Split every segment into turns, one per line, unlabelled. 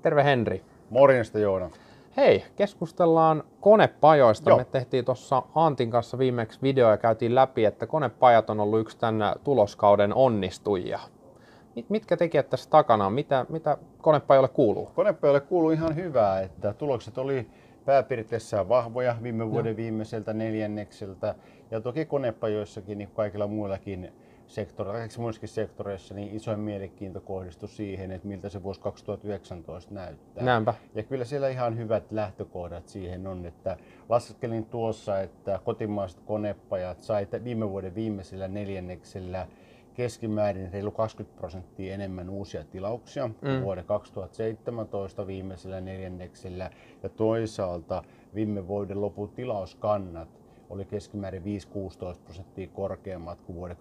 Terve Henri.
Morjesta Joona.
Hei, keskustellaan konepajoista.
Joo.
Me tehtiin tuossa Antin kanssa viimeksi video ja käytiin läpi, että konepajat on ollut yksi tämän tuloskauden onnistujia. Mitkä tekijät tässä takana on? Mitä konepajoille kuuluu?
Konepajoille kuuluu ihan hyvää, että tulokset oli pääpiirteissään vahvoja viime vuoden viimeiseltä neljännekseltä. Ja toki konepajoissakin, niin kuin kaikilla muillakin sektoreissa, niin isoin mielenkiinto kohdistui siihen, että miltä se vuosi 2019 näyttää.
Näinpä.
Ja kyllä siellä ihan hyvät lähtökohdat siihen on, että laskeskelin tuossa, että kotimaiset konepajat sai viime vuoden viimeisellä neljänneksellä keskimäärin reilu 20% enemmän uusia tilauksia kuin vuoden 2017 viimeisellä neljänneksellä. Ja toisaalta viime vuoden lopun tilauskannat oli keskimäärin 5-16% korkeammat kuin vuoden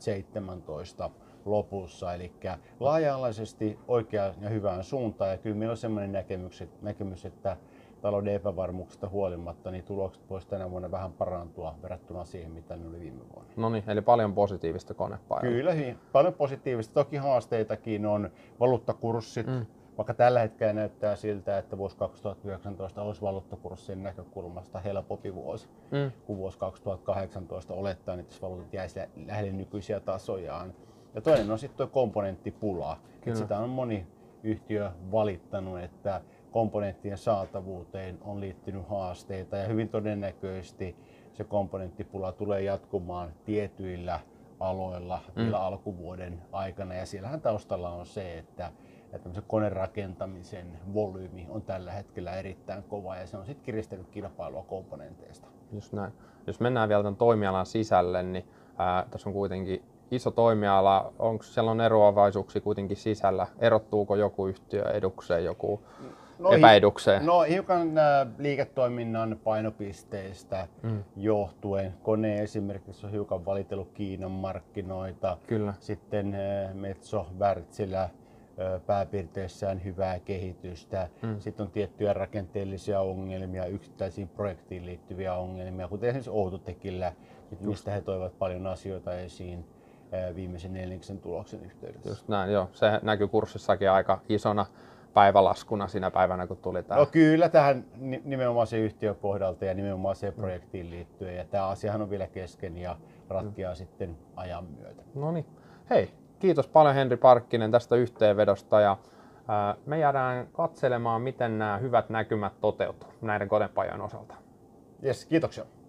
2017 lopussa. Eli laaja-alaisesti oikeaan ja hyvään suuntaan. Ja kyllä meillä on sellainen näkemys, että talouden epävarmuuksista huolimatta, niin tulokset voisivat tänä vuonna vähän parantua verrattuna siihen, mitä ne oli viime vuonna.
No niin, eli paljon positiivista konepajoilla.
Kyllä, paljon positiivista. Toki haasteitakin on valuuttakurssit. Vaikka tällä hetkellä näyttää siltä, että vuosi 2019 olisi valuuttakurssien näkökulmasta helpompi vuosi kuin vuosi 2018 olettaen, että valuutat jäisi lähelle nykyisiä tasojaan. Ja toinen on sitten tuo komponenttipula. Sitä on moni yhtiö valittanut, että komponenttien saatavuuteen on liittynyt haasteita ja hyvin todennäköisesti se komponenttipula tulee jatkumaan tietyillä aloilla vielä alkuvuoden aikana. Ja siellähän taustalla on se, että konerakentamisen volyymi on tällä hetkellä erittäin kova ja se on sitten kiristänyt kilpailua komponenteista.
Just näin. Jos mennään vielä tämän toimialan sisälle, niin tässä on kuitenkin iso toimiala. Onko siellä on eroavaisuuksia kuitenkin sisällä? Erottuuko joku yhtiö edukseen, joku epäedukseen?
No hiukan liiketoiminnan painopisteistä johtuen. Kone esimerkiksi on hiukan valitellut Kiinan markkinoita.
Kyllä.
Sitten Metso Wärtsilä pääpiirteissään hyvää kehitystä. Sitten on tiettyjä rakenteellisia ongelmia, yksittäisiin projektiin liittyviä ongelmia, kuten esimerkiksi Outotecillä, mistä he toivat paljon asioita esiin viimeisen neljänneksen tuloksen yhteydessä.
Just näin, joo. Se näkyy kurssissakin aika isona päivälaskuna siinä päivänä, kun tuli tämä.
No kyllä tähän nimenomaan se yhtiön kohdalta ja nimenomaan se projektiin liittyen. Ja tämä asiahan on vielä kesken ja ratkeaa sitten ajan myötä.
No niin. Hei, kiitos paljon Henri Parkkinen tästä yhteenvedosta ja me jäädään katselemaan, miten nämä hyvät näkymät toteutuu näiden konepajojen osalta.
Jes, kiitoksia.